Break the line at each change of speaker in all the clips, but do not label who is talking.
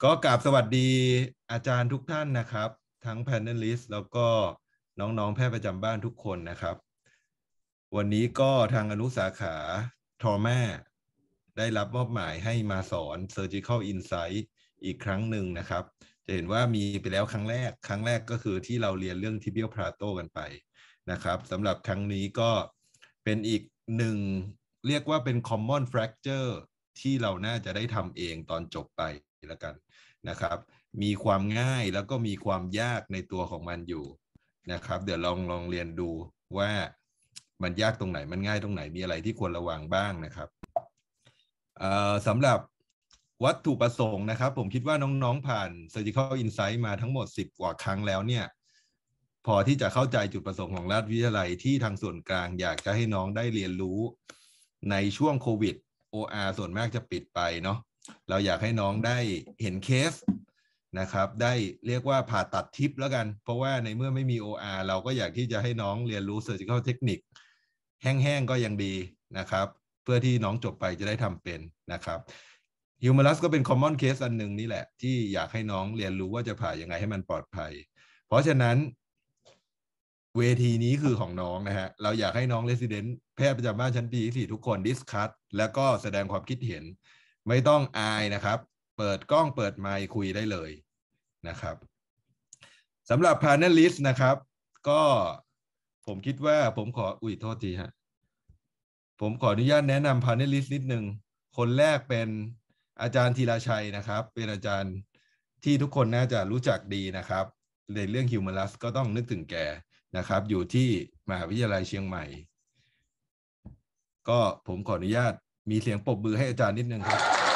ก็กราบสวัสดีอาจารย์ทุกท่านนะครับทั้งแพนเนลิสต์แล้วก็น้องๆแพทย์ประจำบ้านทุกคนนะครับวันนี้ก็ทางอนุสาขาทอม่าได้รับมอบหมายให้มาสอน Surgical Insight อีกครั้งหนึ่งนะครับจะเห็นว่ามีไปแล้วครั้งแรกก็คือที่เราเรียนเรื่อง tibial plateau กันไปนะครับสำหรับครั้งนี้ก็เป็นอีกหนึ่งเรียกว่าเป็น common fracture ที่เราน่าจะได้ทำเองตอนจบไปแล้วกันนะครับมีความง่ายแล้วก็มีความยากในตัวของมันอยู่นะครับเดี๋ยวลองเรียนดูว่ามันยากตรงไหนมันง่ายตรงไหนมีอะไรที่ควรระวังบ้างนะครับสำหรับวัตถุประสงค์นะครับผมคิดว่าน้องๆผ่าน Surgical Insight มาทั้งหมด10กว่าครั้งแล้วเนี่ยพอที่จะเข้าใจจุดประสงค์ของราชวิทยาลัยที่ทางส่วนกลางอยากจะให้น้องได้เรียนรู้ในช่วงโควิด OR ส่วนมากจะปิดไปเนาะเราอยากให้น้องได้เห็นเคสนะครับได้เรียกว่าผ่าตัดทิปแล้วกันเพราะว่าในเมื่อไม่มี OR เราก็อยากที่จะให้น้องเรียนรู้ Surgical Technique แห้งๆก็ยังดีนะครับเพื่อที่น้องจบไปจะได้ทำเป็นนะครับฮิวแมรัสก็เป็น common case อันหนึ่งนี่แหละที่อยากให้น้องเรียนรู้ว่าจะผ่ายังไงให้มันปลอดภัยเพราะฉะนั้นเวทีนี้คือของน้องนะฮะเราอยากให้น้องเรสซิเดนต์แพทย์ประจำบ้านชั้นปีที่4ทุกคนดิสคัสแล้วก็แสดงความคิดเห็นไม่ต้องอายนะครับเปิดกล้องเปิดไมค์คุยได้เลยนะครับสำหรับ panelist นะครับก็ผมคิดว่าผมขอโทษทีฮะผมขออนุญาตแนะนำ panelist นิดนึงคนแรกเป็นอาจารย์ธีรชัยนะครับเป็นอาจารย์ที่ทุกคนน่าจะรู้จักดีนะครับในเรื่องฮิวแมรัสก็ต้องนึกถึงแกนะครับอยู่ที่มหาวิทยาลัยเชียงใหม่ก็ผมขออนุญาตมีเสียงปรบมือให้อาจารย์นิดนึงครับ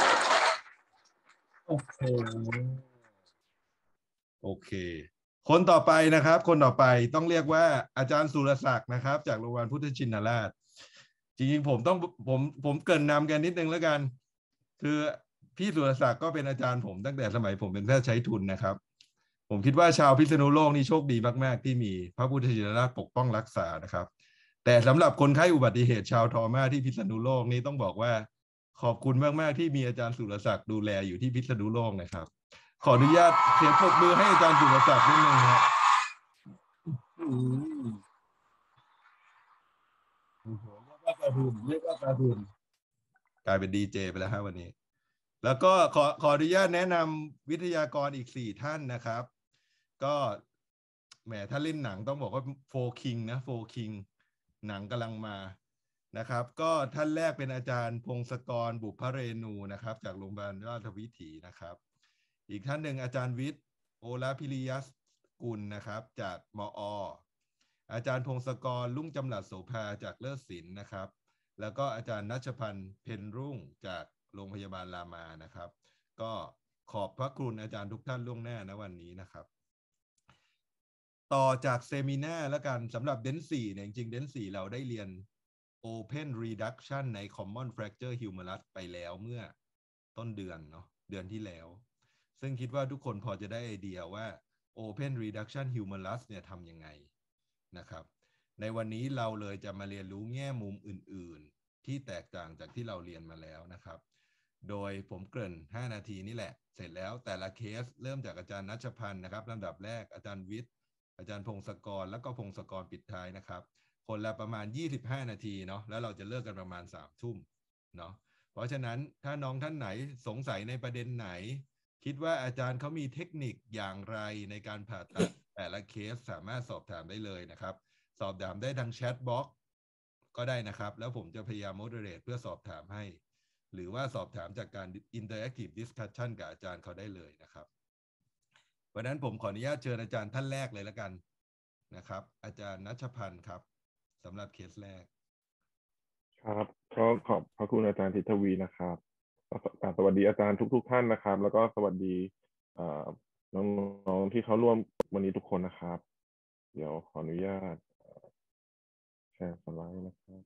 โอ้โห
โอเคคนต่อไปนะครับคนต่อไปต้องเรียกว่าอาจารย์สุรศักดิ์นะครับจากโรงพยาบาลพุทธชินราชจริงๆผมเกริ่นนำกันนิดนึงแล้วกันคือพี่สุรศักดิ์ก็เป็นอาจารย์ผมตั้งแต่สมัยผมเป็นแพทย์ใช้ทุนนะครับผมคิดว่าชาวพิษณุโลกนี่โชคดีมากๆที่มีพระพุทธชินราชปกป้องรักษานะครับแต่สำหรับคนไข้อุบัติเหตุชาวทอม่าที่พิษณุโลกนี่ต้องบอกว่าขอบคุณมากๆที่มีอาจารย์สุรศักดิ์ดูแลอยู่ที่พิษณุโลกนะครับขออนุญาตเสียงปรบมือให้อาจารย์สุรศักดิ์นิดนึงครับ
อืมโอ้โหเรียกว่าการ์ตูน
กลายเป็นดีเจไปแล้วฮะวันนี้แล้วก็ขออนุญาตแนะนำวิทยากรอีก4 ท่านนะครับก็แหมถ้าเล่นหนังต้องบอกว่าโฟคิงนะโฟคิงหนังกำลังมานะครับก็ท่านแรกเป็นอาจารย์พงศกรบุพเรนูนะครับจากโรงพยาบาลราชวิถีนะครับอีกท่านหนึ่งอาจารย์วิทย์โอลาพิริยัสกุลนะครับจากมออาจารย์พงศกรลุ่งจำหลัดโสภาจากเลิศศิลป์นะครับแล้วก็อาจารย์นัชพันธ์เพ็ญรุ่งจากโรงพยาบาลรามานะครับก็ขอบพระคุณอาจารย์ทุกท่านล่วงหน้านะวันนี้นะครับต่อจากเซมินาแล้วกันสำหรับเดน4เนี่ยจริงๆเดน4เราได้เรียน Open Reduction ใน Common Fracture Humerus ไปแล้วเมื่อต้นเดือนเนาะเดือนที่แล้วซึ่งคิดว่าทุกคนพอจะได้ไอเดียว่า Open Reduction Humerus เนี่ยทำยังไงนะครับในวันนี้เราเลยจะมาเรียนรู้แง่มุมอื่นๆที่แตกต่างจากที่เราเรียนมาแล้วนะครับโดยผมเกริ่น5 นาทีนี่แหละเสร็จแล้วแต่ละเคสเริ่มจากอาจารย์นัชพันธ์นะครับลำดับแรกอาจารย์วิทย์อาจารย์พงศกรแล้วก็พงศกรปิดท้ายนะครับคนละประมาณ25 นาทีเนาะแล้วเราจะเลิกกันประมาณ3 ทุ่มเนาะเพราะฉะนั้นถ้าน้องท่านไหนสงสัยในประเด็นไหนคิดว่าอาจารย์เขามีเทคนิคอย่างไรในการผ่าตัดแต่ละเคสสามารถสอบถามได้เลยนะครับสอบถามได้ทางแชทบ็อกก็ได้นะครับแล้วผมจะพยายามโมเดเลตเพื่อสอบถามให้หรือว่าสอบถามจากการ interactive discussion กับอาจารย์เขาได้เลยนะครับวันนั้นผมขออนุญาตเชิญอาจารย์ท่านแรกเลยแล้วกันนะครับอาจารย์นัชพันธ์ครับสำหรับเคสแรก
ครับก็ขอบพระคุณอาจารย์ทิตวีนะครับสวัสดีอาจารย์ทุกท่านนะครับ แล้วก็สวัสดีเอ่อน้องๆที่เขาร่วมวันนี้ทุกคนนะครับ เดี๋ยวขออนุญาตแชร์สไลด์นะครับ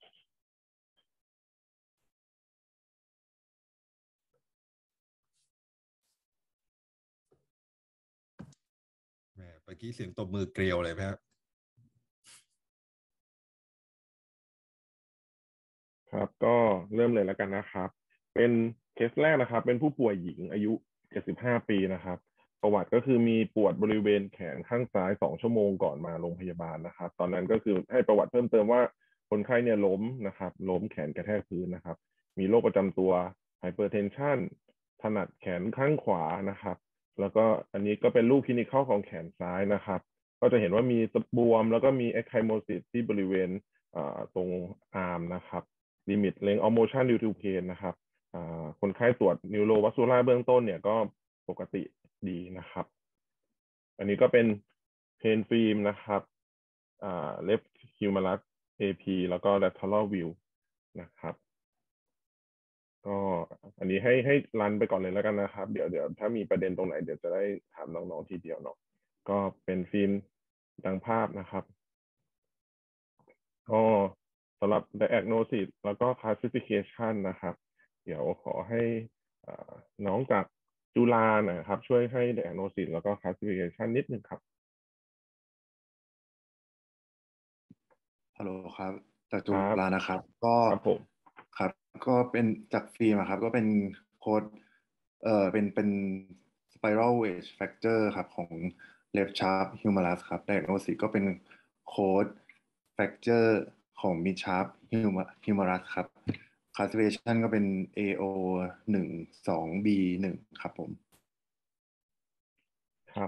แหมเมื่อกี้เสียงตบมือเกลียวเลยไหมครับ
ครับก็เริ่มเลยแล้วกันนะครับ เป็นเคสแรกนะครับ เป็นผู้ป่วยหญิงอายุ 75 ปีนะครับประวัติก็คือมีปวดบริเวณแขนข้างซ้าย2 ชั่วโมงก่อนมาโรงพยาบาลนะครับตอนนั้นก็คือให้ประวัติเพิ่มเติมว่าคนไข้เนี่ยล้มนะครับล้มแขนกระแทกพื้นนะครับมีโรคประจำตัวไฮเปอร์เทนชันถนัดแขนข้างขวานะครับแล้วก็อันนี้ก็เป็นรูปคลินิคของแขนซ้ายนะครับก็จะเห็นว่ามีบวมแล้วก็มีเอ็กไคโมซิสที่บริเวณตรงอาร์มนะครับลิมิตเลงออโมชันดิวทูเพนนะครับคนไข้ตรวจนิวโรวัสคูล่าเบื้องต้นเนี่ยก็ปกติดีนะครับอันนี้ก็เป็นเพนฟิล์มนะครับleft humerus AP แล้วก็ lateral view นะครับก็อันนี้ให้รันไปก่อนเลยแล้วกันนะครับเดี๋ยวถ้ามีประเด็นตรงไหนเดี๋ยวจะได้ถามน้องๆทีเดียวเนาะก็เป็นฟิล์มดังภาพนะครับก็สำหรับ diagnosis แล้วก็ classification นะครับเดี๋ยวขอให้น้องจากจุฬานะครับช่วยให้ diagnosis แล้วก็ classification นิดนึงครับ
ฮัลโหลครับจากจุฬานะครับก็
ครับผม
ครับก็เป็นจากฟิล์มครับก็เป็นโค้ดเป็น spiral wedge fracture ครับของ left sharp humerus ครับ diagnosis ก็เป็นโค้ด fracture ของ mid sharp humerus ครับ classification ก็เป็น AO 1 2 B 1ครับผม
ครับ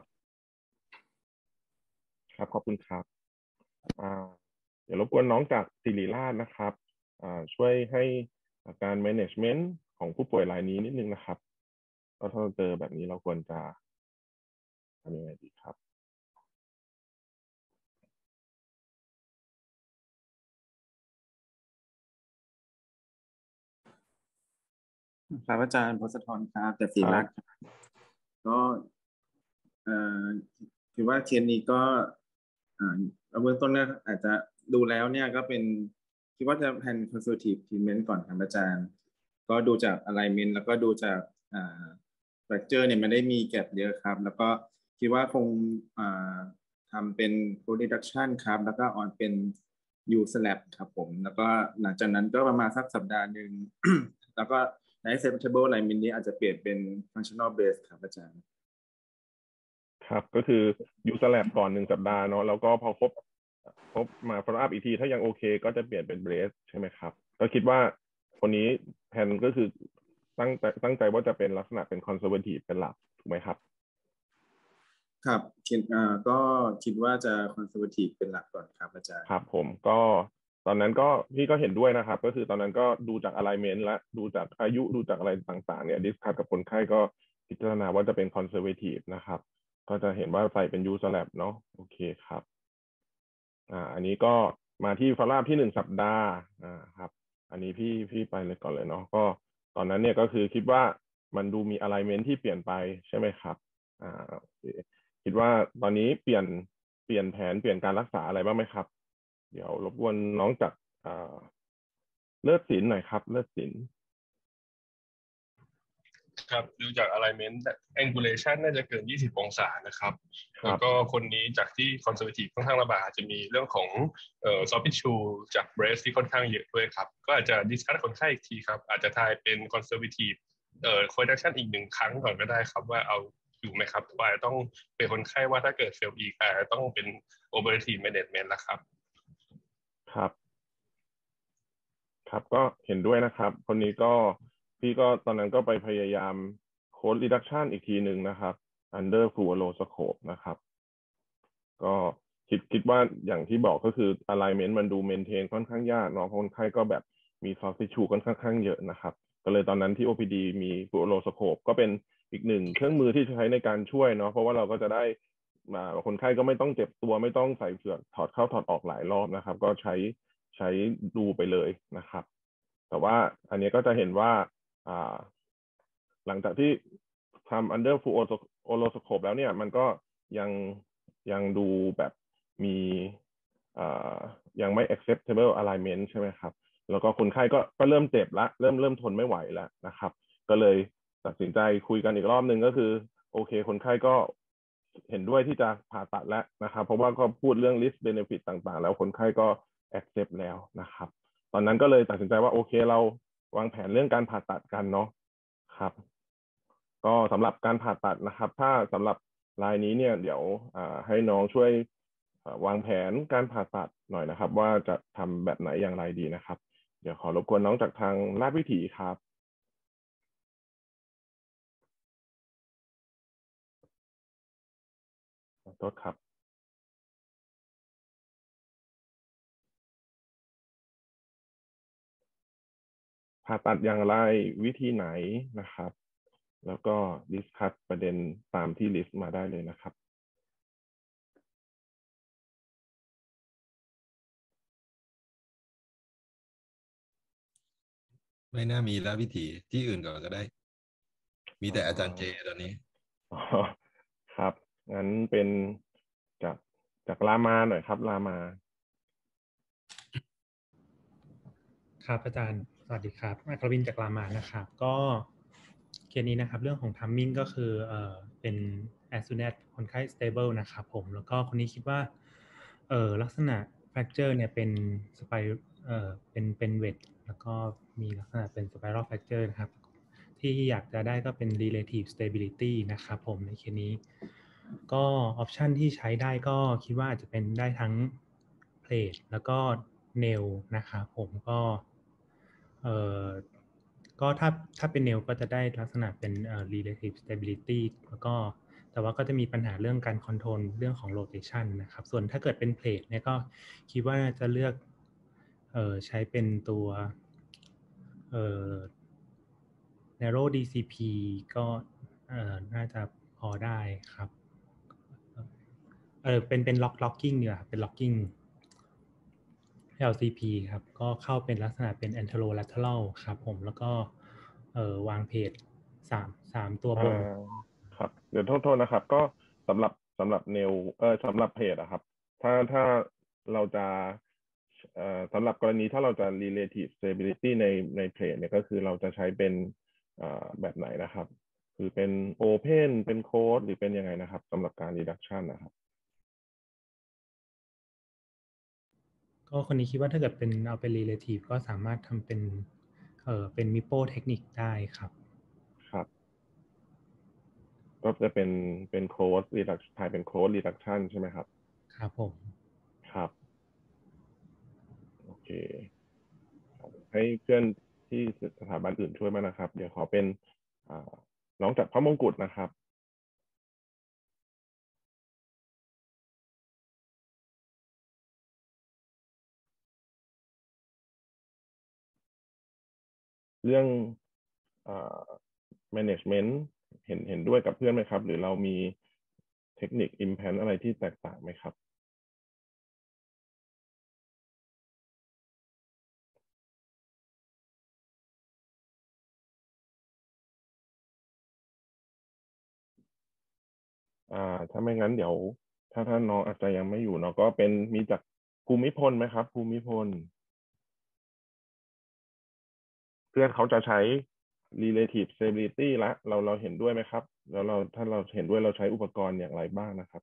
ขอบคุณครับเดี๋ยวรบกวนน้องจากศิริราชนะครับช่วยให้การ management ของผู้ป่วยรายนี้นิดนึงนะครับก็ถ้าเราเจอแบบนี้เราควรจะทำยังไงดีครับ
ครับอาจารย์พศธรครับจากศิริราชก็คิดว่าเคสนี้ก็เบื้องต้นเนี่ยอาจจะดูแล้วเนี่ยก็เป็นคิดว่าจะแพน conservative treatment ก่อนครับอาจารย์ก็ดูจาก alignment แล้วก็ดูจากfracture เนี่ยมันได้มีแกปเยอะครับแล้วก็คิดว่าคงทำเป็น post reduction ครับแล้วก็ออนเป็น U slab ครับผมแล้วก็หลังจากนั้นก็ประมาณสักสัปดาห์หนึ่ง แล้วก็ใน acceptable alignment นี้อาจจะเปลี่ยนเป็น functional base ครับอาจารย์
ครับก็คือยูสแลบก่อน1 สัปดาห์เนาะแล้วก็พอครบมา follow up อีกทีถ้ายังโอเคก็จะเปลี่ยนเป็นเบรสใช่ไหมครับก็คิดว่าคนนี้แผนก็คือตั้งใจว่าจะเป็นลักษณะเป็น conservative เป็นหลักถูกไหมครับ
ครับก็คิดว่าจะ conservative เป็นหลักก่อนครับอาจารย์
ครับผมก็ตอนนั้นก็พี่ก็เห็นด้วยนะครับก็คือตอนนั้นก็ดูจาก alignment และดูจากอายุดูจากอะไรต่างๆเนี่ยดิสคัสกับคนไข้ก็พิจารณาว่าจะเป็น conservative นะครับก็จะเห็นว่าใส่เป็น U slab เนาะโอเคครับอันนี้ก็มาที่ฟอลล่าที่1 สัปดาห์ครับอันนี้พี่ไปเลยก่อนเลยเนาะก็ตอนนั้นเนี่ยก็คือคิดว่ามันดูมี alignment ที่เปลี่ยนไปใช่ไหมครับโอเคคิดว่าตอนนี้เปลี่ยนแผนเปลี่ยนการรักษาอะไรบ้างไหมครับเดี๋ยวรบกวนน้องจากเลิศศิลป์หน่อยครับเลิศศิลป์
ครับดูจาก alignment angulation น่าจะเกิน20 องศานะครับแล้วก็คนนี้จากที่ conservative ค่อนข้างระบาดจะมีเรื่องของsoft tissue จาก breast ที่ค่อนข้างเยอะด้วยครับก็อาจจะ discuss คนไข้อีกทีครับอาจจะทายเป็น conservative correction อีก1 ครั้งก่อนก็ได้ครับว่าเอาอยู่ไหมครับว่าต้องเป็นคนไข้ว่าถ้าเกิดเฟลอีกอาจจะต้องเป็น operative management แล้วครับ
ครับก็เห็นด้วยนะครับคนนี้ก็พี่ก็ตอนนั้นก็ไปพยายามโค้ด reduction อีกทีหนึ่งนะครับ under fluoroscope นะครับก็คิดว่าอย่างที่บอกก็คือ alignment มันดู maintain ค่อนข้างยากเนาะคนไข้ก็แบบมี soft tissue ค่อนข้างเยอะนะครับก็เลยตอนนั้นที่ OPD มี fluoroscope ก็เป็นอีก1 เครื่องมือที่ใช้ในการช่วยเนาะเพราะว่าเราก็จะได้คนไข้ก็ไม่ต้องเจ็บตัวไม่ต้องใส่เฝือกถอดเข้าถอดออกหลายรอบนะครับก็ใช้ดูไปเลยนะครับแต่ว่าอันนี้ก็จะเห็นว่าหลังจากที่ทำ under fluoroscope แล้วเนี่ยมันก็ยังดูแบบมียังไม่ acceptable alignment ใช่ไหมครับแล้วก็คนไข้ก็เริ่มเจ็บละเริ่มทนไม่ไหวแล้วนะครับก็เลยตัดสินใจคุยกันอีกรอบนึงก็คือโอเคคนไข้ก็เห็นด้วยที่จะผ่าตัดแล้วนะครับเพราะว่าก็พูดเรื่อง risk benefit ต่างๆแล้วคนไข้ก็ accept แล้วนะครับตอนนั้นก็เลยตัดสินใจว่าโอเคเราวางแผนเรื่องการผ่าตัดกันเนาะครับก็สำหรับการผ่าตัดนะครับถ้าสำหรับรายนี้เนี่ยเดี๋ยวให้น้องช่วยวางแผนการผ่าตัดหน่อยนะครับว่าจะทำแบบไหนอย่างไรดีนะครับเดี๋ยวขอรบกวนน้องจากทางราชวิถีครับขอโทษครับผ่าตัดอย่างไรวิธีไหนนะครับแล้วก็ดิสคัสประเด็นตามที่ลิสต์มาได้เลยนะครับ
ไม่น่ามีแล้ววิธีที่อื่นก่อนก็ได้มีแต่อาจารย์เจตอนนี้
ครับงั้นเป็นจากรามาหน่อยครับรามา
ครับอาจารย์สวัสดีครับอัครวินจากรามานะครับก็เคสนี้นะครับเรื่องของ timing ก็คือเป็น as soon as คนไข้ stable นะครับผมแล้วก็คนนี้คิดว่าลักษณะ fracture เนี่ยเป็นเป็น wet แล้วก็มีลักษณะเป็น spiral fracture นะครับที่อยากจะได้ก็เป็น relative stability นะครับผมในเคสนี้ก็ option ที่ใช้ได้ก็คิดว่าอาจจะเป็นได้ทั้ง plate แล้วก็ nail นะครับผมก็ถ้าเป็น nail ก็จะได้ลักษณะเป็นrelative stability แล้วก็แต่ว่าก็จะมีปัญหาเรื่องการคอนโทรลเรื่องของ rotation นะครับส่วนถ้าเกิดเป็น plate เนี่ยก็คิดว่าจะเลือกใช้เป็นตัวnarrow DCP ก็น่าจะพอได้ครับเป็น locking เนี่ยเป็น locking LCP ครับก็เข้าเป็นลักษณะเป็น anterolateral ครับผมแล้วก็วางเพจ3ตัวบน
ครับเดี๋ยวโทษนะครับก็สำหรับเนลสำหรับเพจอะครับถ้าเราจะสำหรับกรณีถ้าเราจะ relative stability ในเพจเนี่ยก็คือเราจะใช้เป็นแบบไหนนะครับคือเป็น open เป็น close หรือเป็นยังไงนะครับสำหรับการ reduction นะครับ
ก็คนนี้คิดว่าถ้าเกิดเป็นเอาเป็น relative ก็สามารถทำเป็น MIPO เทคนิคได้ครับ
ครับก็จะเป็น close reduction ถ่ายเป็น close reduction ใช่ไหมครับ
ครับผม
ครับโอเคให้เพื่อนที่สถาบันอื่นช่วยมานะครับเดี๋ยวขอเป็นน้องจากพระมงกุฎนะครับเรื่องmanagement เห็นด้วยกับเพื่อนไหมครับหรือเรามีเทคนิค implant อะไรที่แตกต่างไหมครับถ้าไม่งั้นเดี๋ยวถ้าน้องอาจจะยังไม่อยู่เนาะก็เป็นมีจากภูมิพลไหมครับภูมิพลเพื่อนเขาจะใช้ relative stability ละเราเห็นด้วยไหมครับแล้วถ้าเราเห็นด้วยเราใช้อุปกรณ์อย่างไรบ้างนะครับ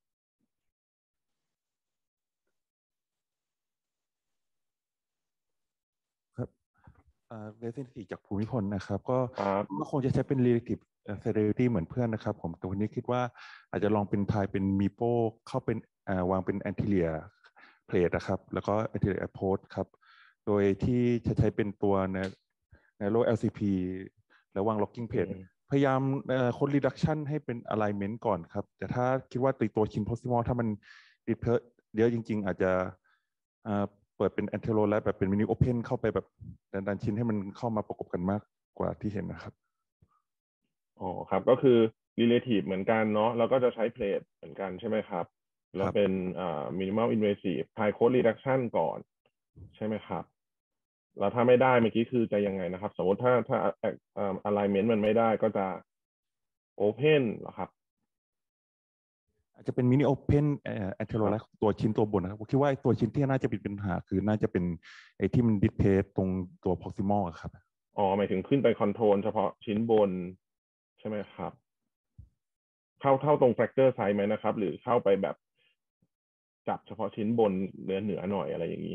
เรสซินจากภูมิพลนะครับก็คงจะใช้เป็น relative stability เหมือนเพื่อนนะครับผมแต่วันนี้คิดว่าอาจจะลองเป็นทายเป็น MIPO เข้าเป็นวางเป็น anterior plate นะครับแล้วก็ anterior approach ครับโดยที่จะใช้เป็นตัว narrow LCP แล้ววาง locking plate พยายามค้น reduction ให้เป็น alignment ก่อนครับแต่ถ้าคิดว่าตัวชิ้น proximal ถ้ามัน disperse เยอะจริงๆอาจจะเปิดเป็น antero และแบบเป็น mini open เข้าไปแบบดันชิ้นให้มันเข้ามาประกบกันมากกว่าที่เห็นนะครับ
อ๋อครับก็คือ relative เหมือนกันเนาะแล้วก็จะใช้ plate เหมือนกันใช่ไหมครับแล้วเป็นminimal invasive high cost reduction ก่อนใช่ไหมครับแล้วถ้าไม่ได้เมื่อกี้คือจะยังไงนะครับสมมติถ้าalignment มันไม่ได้ก็จะ open เหรอครับ
อาจจะเป็นมินิโอเพนแอนเทโรไลท์ตัวชิ้นตัวบนนะครับผมคิดว่าตัวชิ้นที่น่าจะเป็นปัญหาคือน่าจะเป็นไอ้ที่มันดิสเพสตรงตัวพ็อกซิมอลครับ
อ๋อหมายถึงขึ้นไปคอนโทรลเฉพาะชิ้นบนใช่ไหมครับเข้าตรงแฟกเจอร์ไซส์ไหมนะครับหรือเข้าไปแบบจับเฉพาะชิ้นบนเหนือหน่อยอะไรอย่างนี้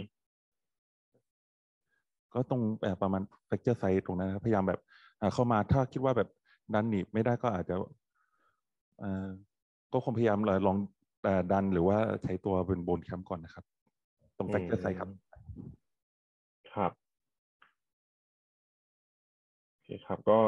ก็ตรงประมาณแฟกเจอร์ไซส์ตรงนั้นครับพยายามแบบเข้ามาถ้าคิดว่าแบบดันหนีบไม่ได้ก็อาจจะก็คงพยายามลองดันหรือว่าใช้ตัวเป็นโบนแคมก่อนนะครับตรงแฟกเจอร์ไซส์ครับ
ครับโอเคครับก็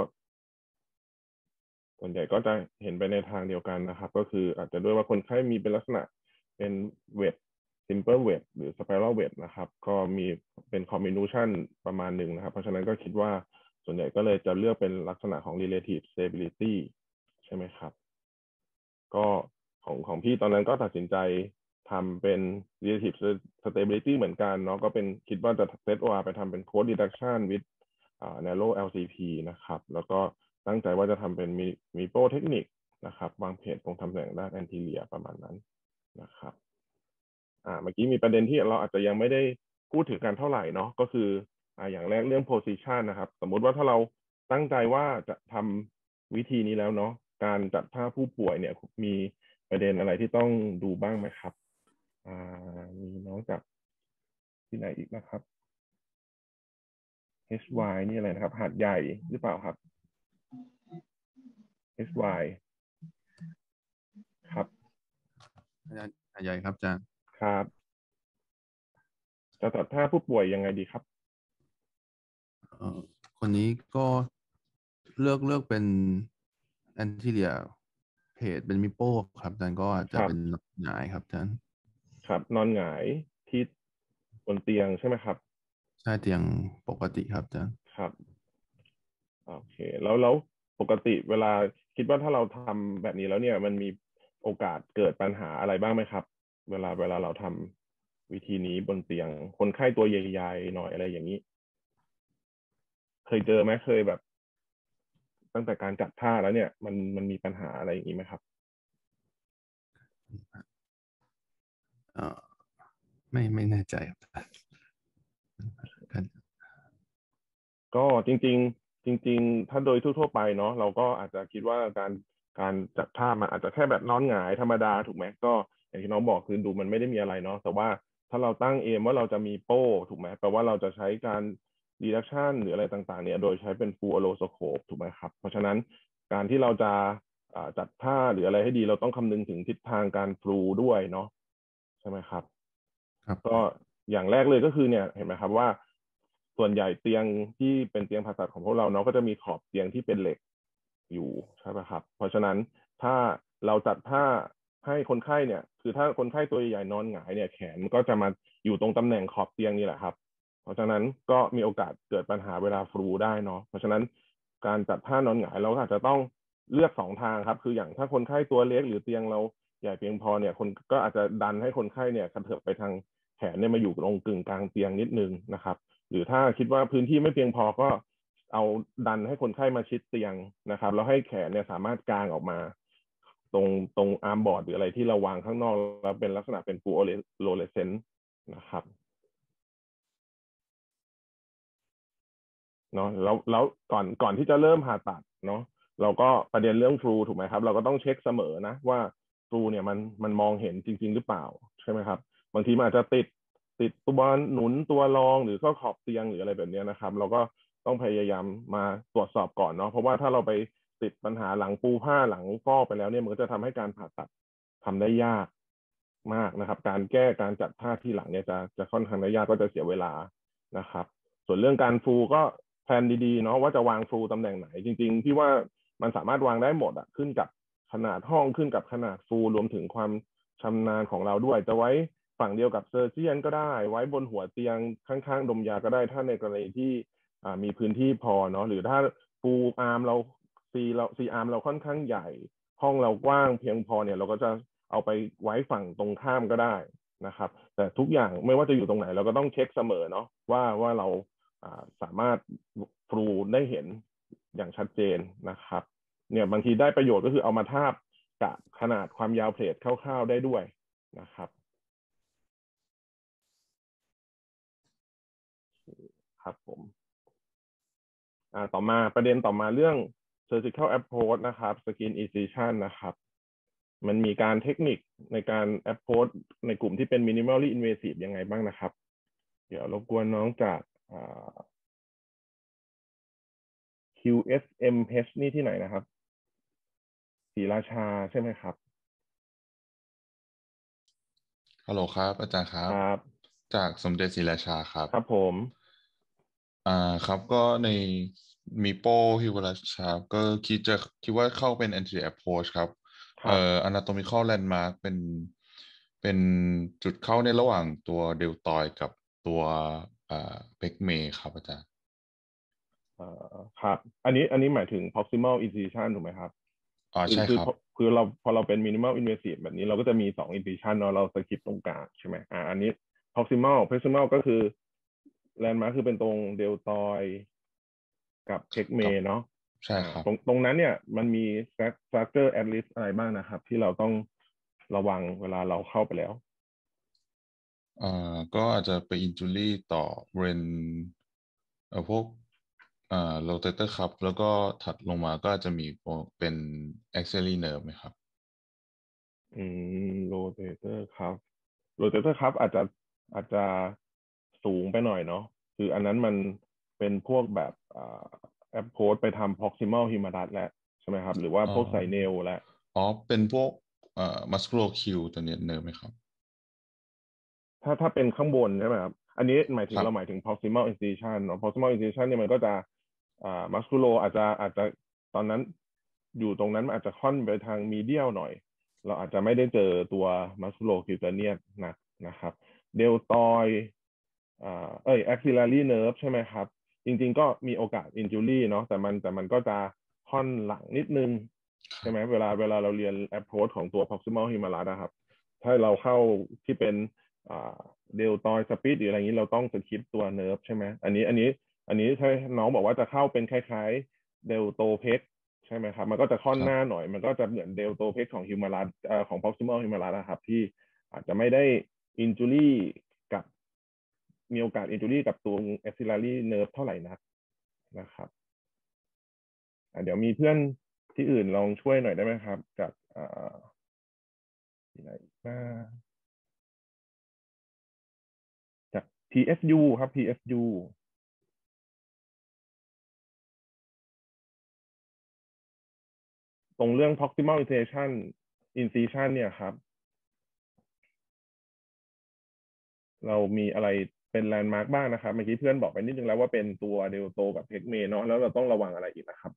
ส่วนใหญ่ก็จะเห็นไปในทางเดียวกันนะครับ ก็คืออาจจะด้วยว่าคนไข้มีเป็นลักษณะเป็นเวท simple weight หรือ spiral weight นะครับ ก็มีเป็น combination ประมาณหนึ่งนะครับ เพราะฉะนั้นก็คิดว่าส่วนใหญ่ก็เลยจะเลือกเป็นลักษณะของ relative stability ใช่ไหมครับก็ของพี่ตอนนั้นก็ตัดสินใจทำเป็น relative stability เหมือนกันเนาะก็เป็นคิดว่าจะ set OR ไปทำเป็น code reduction with narrow LCP นะครับแล้วก็ตั้งใจว่าจะทำเป็นมีโปรเทคนิคนะครับวางเพจตรงตำแหน่งด้าน anterior ประมาณนั้นนะครับเมื่อกี้มีประเด็นที่เราอาจจะยังไม่ได้พูดถึงกันเท่าไหร่เนาะก็คืออย่างแรกเรื่อง position นะครับสมมุติว่าถ้าเราตั้งใจว่าจะทำวิธีนี้แล้วเนาะการจัดท่าผู้ป่วยเนี่ยมีประเด็นอะไรที่ต้องดูบ้างไหมครับมีน้องจากที่ไหนอีกนะครับ HY นี่อะไรนะครับหาดใหญ่หรือเปล่าครับ HY ครับ
หาดใหญ่ครับอาจารย์
ครับจะจัดท่าผู้ป่วยยังไงดีครับ
คนนี้ก็เลือกเป็น anterior เพจเป็นมิโป้ครับอาจารย์ก็อาจจะเป็นหงายครับอาจารย์
ครับนอนหงายที่บนเตียงใช่ไหมครับ
ใช่เตียงปกติครับอาจารย์
ครับโอเคแล้วปกติเวลาคิดว่าถ้าเราทำแบบนี้แล้วเนี่ยมันมีโอกาสเกิดปัญหาอะไรบ้างไหมครับเวลาเราทำวิธีนี้บนเตียงคนไข้ตัวใหญ่ๆหน่อยอะไรอย่างนี้เคยเจอไหมเคยแบบตั้งแต่การจัดท่าแล้วเนี่ยมันมีปัญหาอะไรอย่างนี้ไหมครับ
ไม่แน่ใจครับ
ก็จริงถ้าโดยทั่วไปเนาะเราก็อาจจะคิดว่าการจัดท่ามันอาจจะแค่แบบนอนหงายธรรมดาถูกไหมก็อย่างที่น้องบอกคือดูมันไม่ได้มีอะไรเนาะแต่ว่าถ้าเราตั้งเอมว่าเราจะมีโป้ถูกไหมแปลว่าเราจะใช้การ reduction หรืออะไรต่างๆเนี่ยโดยใช้เป็น full orthoscope ถูกไหมครับเพราะฉะนั้นการที่เราจะจัดท่าหรืออะไรให้ดีเราต้องคำนึงถึงทิศทางการฟลูด้วยเนาะใช่ไหมครับก็อย่างแรกเลยก็คือเนี่ยเห็นไหมครับว่าส่วนใหญ่เตียงที่เป็นเตียงผ่าตัดของพวกเราเนาะก็จะมีขอบเตียงที่เป็นเหล็กอยู่ใช่ไหมครับเพราะฉะนั้นถ้าเราจัดท่าให้คนไข้เนี่ยคือถ้าคนไข้ตัวใหญ่นอนหงายเนี่ยแขนก็จะมาอยู่ตรงตำแหน่งขอบเตียงนี่แหละครับเพราะฉะนั้นก็มีโอกาสเกิดปัญหาเวลาฟลูได้เนาะเพราะฉะนั้นการจัดท่านอนหงายเราอาจจะต้องเลือก2 ทางครับคืออย่างถ้าคนไข้ตัวเล็กหรือเตียงเราใหญ่เพียงพอเนี่ยคนก็อาจจะดันให้คนไข้เนี่ยกระเถิบไปทางแขนเนี่ยมาอยู่ตรงกึ่งกลางเตียงนิดนึงนะครับหรือถ้าคิดว่าพื้นที่ไม่เพียงพอก็เอาดันให้คนไข้มาชิดเตียงนะครับแล้วให้แขนเนี่ยสามารถกางออกมาตรงอาร์มบอร์ดหรืออะไรที่เราวางข้างนอกแล้วเป็นลักษณะเป็นฟูโอโลเลเซนต์นะครับเนาะแล้วก่อนที่จะเริ่มผ่าตัดเนาะเราก็ประเด็นเรื่องฟลูถูกไหมครับเราก็ต้องเช็คเสมอนะว่าฟลูเนี่ยมันมองเห็นจริงๆหรือเปล่าใช่ไหมครับบางทีมันอาจจะติดตัวหนุนตัวรองหรือก็ขอบเตียงหรืออะไรแบบนี้นะครับเราก็ต้องพยายามมาตรวจสอบก่อนเนาะเพราะว่าถ้าเราไปติดปัญหาหลังปูผ้าหลังฟอกไปแล้วเนี่ยมันก็จะทำให้การผ่าตัดทำได้ยากมากนะครับการแก้การจัดท่าที่หลังเนี่ยจะค่อนข้างได้ยากก็จะเสียเวลานะครับส่วนเรื่องการฟูก็แพลนดีๆเนาะว่าจะวางฟูตำแหน่งไหนจริงๆพี่ว่ามันสามารถวางได้หมดอ่ะขึ้นกับขนาดห้องขึ้นกับขนาดฟูรวมถึงความชำนาญของเราด้วยจะไว้ฝั่งเดียวกับเซอร์เจียนก็ได้ไว้บนหัวเตียงข้างๆดมยาก็ได้ถ้าในกรณีที่มีพื้นที่พอเนาะหรือถ้าฟูอาร์มเราซีอาร์มเราค่อนข้างใหญ่ห้องเรากว้างเพียงพอเนี่ยเราก็จะเอาไปไว้ฝั่งตรงข้ามก็ได้นะครับแต่ทุกอย่างไม่ว่าจะอยู่ตรงไหนเราก็ต้องเช็คเสมอเนาะว่าเราสามารถฟลูได้เห็นอย่างชัดเจนนะครับเนี่ยบางทีได้ประโยชน์ก็คือเอามาทาบกับขนาดความยาวเพลทคร่าวๆได้ด้วยนะครับครับผมต่อมาประเด็นต่อมาเรื่อง surgical approach นะครับ skin incision นะครับมันมีการเทคนิคในการ approach ในกลุ่มที่เป็น minimally invasive ยังไงบ้างนะครับเดี๋ยวรบกวนน้องจาก QSMH นี่ที่ไหนนะครับศรีราชาใช่ไหมครับ
ฮัลโหลครับอาจารย์ครับ
ครับ
จากสมเด็จศรีราชาครับ
ครับผม
ครับก็ในมีโป้ฮิวราชาก็คิดว่าเข้าเป็น entry approach ครับ
ครับ
anatomical landmark เป็นจุดเข้าในระหว่างตัวเดลตอยกับตัวเพ็กเมครับอาจารย์
ครับ อันนี้หมายถึง proximal incision ถูกไหมครับ
ใช่ครับ
คือเราพอเราเป็น minimal invasive แบบนี้เราก็จะมี2 incision เนาะเราสคิปตรงกลางใช่ไหมอันนี้ proximal ก็คือ landmark คือเป็นตรงเดลตอยกับเพ็กเมเนาะ
ใช่ครับ
ตรงนั้นเนี่ยมันมี structure at risk อะไรบ้างนะครับที่เราต้องระวังเวลาเราเข้าไปแล้ว
ก็อาจจะไป injury ต่อเบรนพวกrotator cuff แล้วก็ถัดลงมาก็จะมีเป็น axillary nerve ไหมครับ
rotator cuff อาจจะสูงไปหน่อยเนาะคืออันนั้นมันเป็นพวกแบบapproach ไปทำ proximal humerus แล้วใช่ไหมครับหรือว่าพวกไซเนลแล้ว
เป็นพวกmuscular Q ตัวเนี้ยเนอร์ไหมครับ
ถ้าเป็นข้างบนใช่ไหมครับอันนี้หมายถึงเราหมายถึง proximal incision proximal incision เนี่ยมันก็จะmuscular อาจจะตอนนั้นอยู่ตรงนั้นอาจจะค่อนไปทาง medial หน่อยเราอาจจะไม่ได้เจอตัว musculocutaneous นะครับเดลตอยaxillary nerve ใช่ไหมครับจริงๆก็มีโอกาส injury เนาะแต่มันก็จะค่อนหลังนิดนึงใช่ไหมเวลาเราเรียน approach ของตัว proximal humerus นะครับถ้าเราเข้าที่เป็นเดลตอยสปิดหรืออะไรอย่างนี้เราต้องสคิปตัวเนิร์ฟใช่ไหมอันนี้ถ้าน้องบอกว่าจะเข้าเป็นคล้ายๆเดลโตเพกใช่ไหมครับมันก็จะค่อนหน้าหน่อยมันก็จะเหมือนเดลโตเพกของฮิวมารัสของ proximal humerus นะครับที่อาจจะไม่ได้ injury กับมีโอกาส injury กับตัว axillary nerve เท่าไหร่นะครับเดี๋ยวมีเพื่อนที่อื่นลองช่วยหน่อยได้ไหมครับจากที่ไหนจาก PSU ครับ PSU ตรงเรื่อง proximal incision เนี่ยครับเรามีอะไรเป็นแลนด์มาร์กบ้างนะครับเมื่อกี้เพื่อนบอกไปนิดนึงแล้วว่าเป็นตัวเดลโตกับเพ็กเมเนาะแล้วเราต้องระวังอะไรอีกนะครับ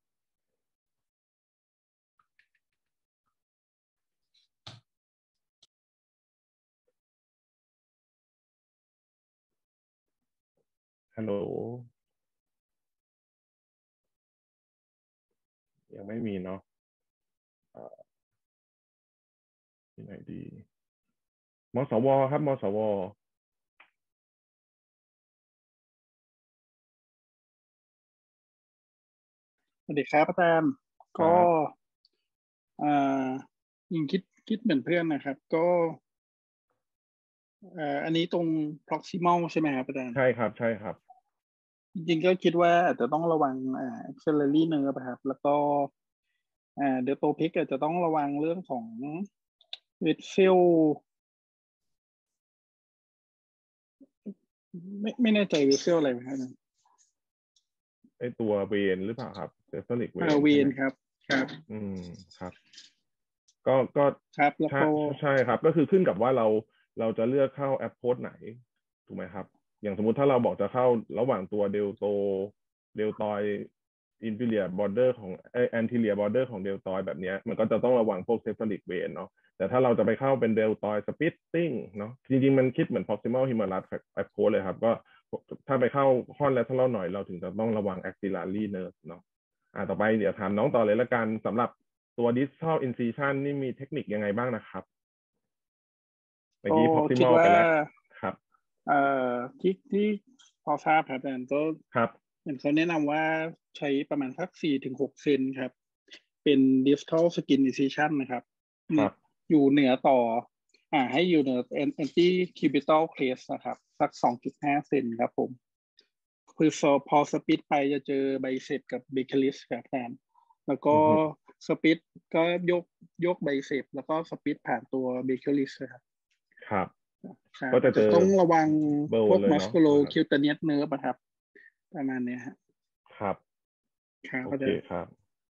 ฮัลโหลยังไม่มีเนาะที่ไหนดีมสวครับมสว
สวัสดีครับอาจารย์ก็ยิงคิดเหมือนเพื่อนนะครับก็อันนี้ตรง proximal ใช่ไหมครับอาจารย์
ใช่ครับ
จริงๆก็คิดว่าอาจจะต้องระวังaxillary nerve ครับแล้วก็เดลโตพิกอาจจะต้องระวังเรื่องของวิดฟิลไม่แน่ใจวิดฟิลอะไรไหมครับ
ไอตัวเวนหรือเปล่าครับเซฟลิกเวน
เวนครับครับ
ครับก็
ครับแล้วก็
ใช่ครับก็คือขึ้นกับว่าเราจะเลือกเข้าแอปโพสไหนถูกไหมครับอย่างสมมุติถ้าเราบอกจะเข้าระหว่างตัวเดลตอยinferior border ของanterior border ของเดลตอยแบบนี้มันก็จะต้องระวังพวกเซฟลิกเวนเนาะแต่ถ้าเราจะไปเข้าเป็นเดลตอยสปิตติ้งเนาะจริงๆมันคิดเหมือน proximal humerus approach เลยครับก็ถ้าไปเข้าค่อน lateral หน่อยเราถึงจะต้องระวัง axillary nerve เนาะต่อไปเดี๋ยวถามน้องต่อเลยละกันสำหรับตัว distal incision นี่มีเทคนิคยังไงบ้างนะครับเมื่อกี้ proximal ไปแล้วครับ
ที่พอทราบครับอาจารย์ก็
ครับ
เหมือนเขาแนะนำว่าใช้ประมาณสัก4-6 เซนครับเป็น distal skin incision นะครับอยู่เหนือต่อให้อยู่เหนือ anti cubital crest นะครับสัก 2.5 เซนครับผมคือพอสปิดไปจะเจอไบเซปกับเบคลิสครับอาจารย์แล้วก็สปิดก็ยกไบเซปแล้วก็สปิดผ่านตัวเบคลิสครับ
ก็จะ
ต้องระวังพวก musculocuteneous nerve ครับประมาณนี้ครับครับ
โอเคครับ